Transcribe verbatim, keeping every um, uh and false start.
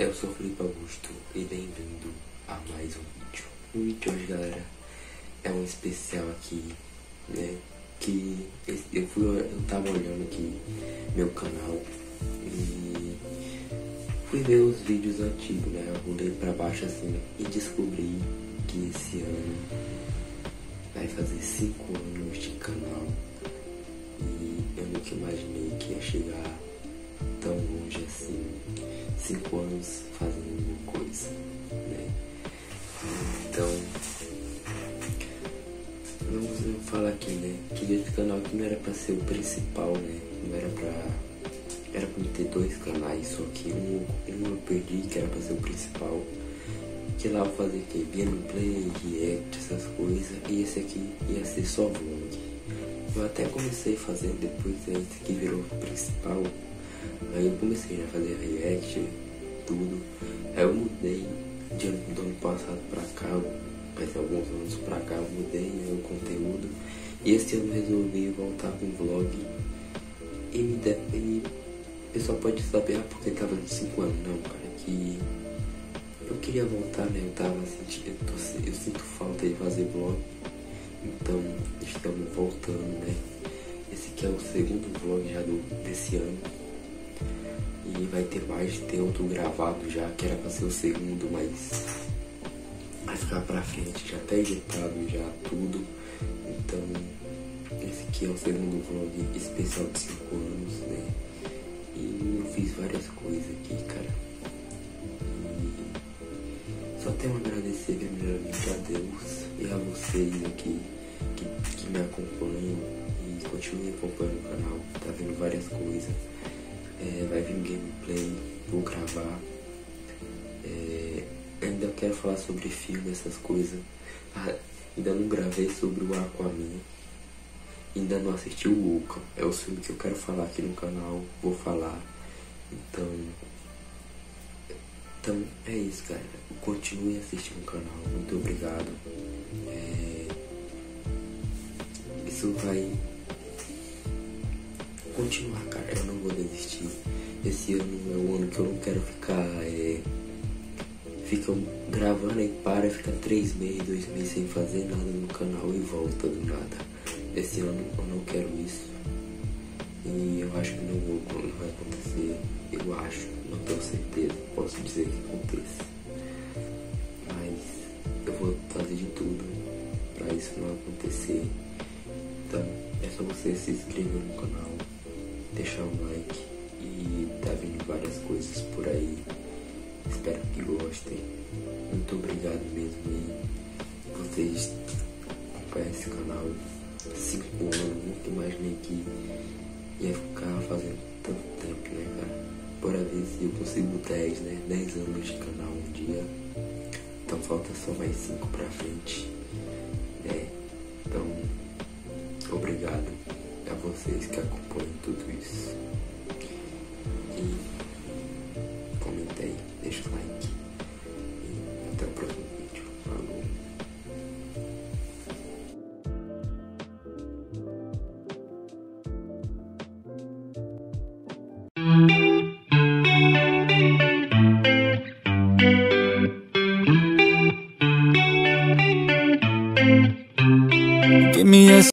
Eu sou o Felipe Augusto e bem-vindo a mais um vídeo. O vídeo de hoje, galera, é um especial aqui, né? Que eu, fui, eu tava olhando aqui meu canal e fui ver os vídeos antigos, né? Eu olhei pra baixo assim e descobri que esse ano vai fazer cinco anos de canal. E eu nunca imaginei que ia chegar tão longe assim, cinco anos fazendo alguma coisa, né? Então, vamos falar aqui, né? Que esse canal aqui não era pra ser o principal, né? Não era pra... Era pra ter dois canais, só que um, um eu perdi, que era pra ser o principal. Que lá eu fazia que gameplay, react, essas coisas. E esse aqui ia ser só vlog. Eu até comecei fazendo, depois esse aqui virou o principal. Aí eu comecei a fazer react, tudo. Aí eu mudei de ano, do ano passado pra cá, faz alguns anos pra cá, eu mudei, né, o conteúdo. E esse ano eu resolvi voltar com vlog. E me de... e o pessoal pode saber, ah, porque tava de cinco anos. Não, cara, que eu queria voltar, né? Eu tava sentindo, eu, tô, eu sinto falta de fazer vlog. Então estamos voltando, né? Esse aqui é o segundo vlog já do, desse ano. E vai ter mais, tem outro gravado já, que era pra ser o segundo, mas vai ficar pra frente, já tá editado já tudo. Então esse aqui é o segundo vlog especial de cinco anos, né? E eu fiz várias coisas aqui, cara. E só tenho a agradecer primeiramente a Deus e a vocês aqui que, que me acompanham e continuem acompanhando o canal, tá vendo várias coisas. É, vai vir gameplay, vou gravar. É, ainda quero falar sobre filme, essas coisas. Ah, ainda não gravei sobre o Aquaman. Ainda não assisti o Luca. É o filme que eu quero falar aqui no canal. Vou falar. Então, então é isso, cara. Continue assistindo o canal. Muito obrigado. É, isso vai continuar, cara, eu não vou desistir. Esse ano é o ano que eu não quero ficar é, fica gravando e para, fica três meses, dois meses sem fazer nada no canal e volta do nada. Esse ano eu não quero isso. E eu acho que não, vou, não vai acontecer. Eu acho, não tenho certeza, posso dizer que aconteça. Mas eu vou fazer de tudo pra isso não acontecer. Então é só você se inscrever no canal, deixar um like e tá vindo várias coisas por aí. Espero que gostem. Muito obrigado mesmo aí. Vocês acompanham esse canal há cinco anos. Nunca imaginei que ia ficar fazendo tanto tempo, né, cara? Bora ver se eu consigo dez, né? dez anos de canal um dia. Então falta só mais cinco pra frente, né? Então, obrigado a vocês que acompanham tudo isso. E comenta aí, deixa o like. E até o próximo vídeo. Falou!